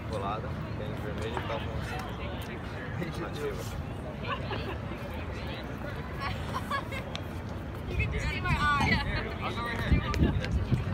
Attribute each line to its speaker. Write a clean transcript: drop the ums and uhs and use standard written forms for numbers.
Speaker 1: colada, tênis vermelho e calça nativa.
Speaker 2: You can just see my eye.
Speaker 3: I'll go right here.